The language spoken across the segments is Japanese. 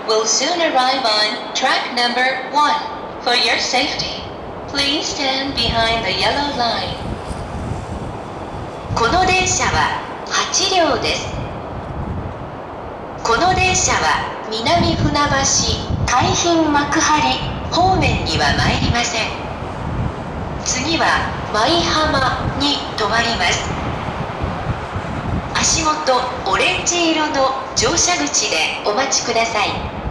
will soon arrive on track number 1. For your safety, please stand behind the yellow line. この電車は8両です。この電車は南船橋海浜幕張方面には参りません。次は舞浜に停まります。足元オレンジ色の乗車口でお待ちください。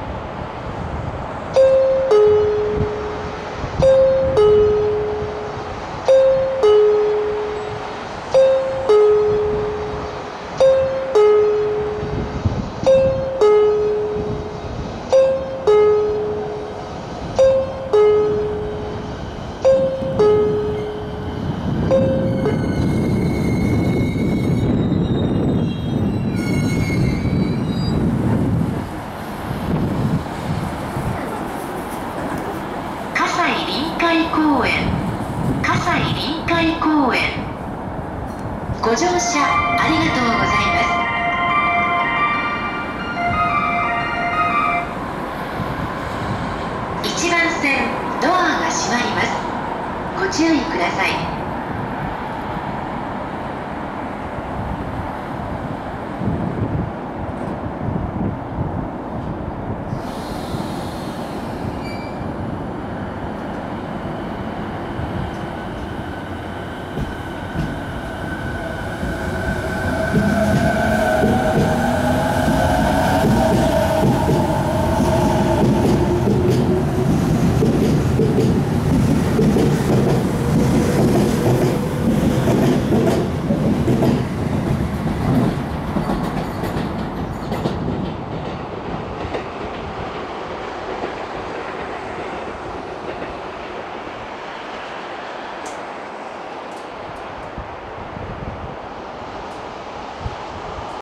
葛西臨海公園ご乗車ありがとうございます。1番線ドアが閉まります。ご注意ください。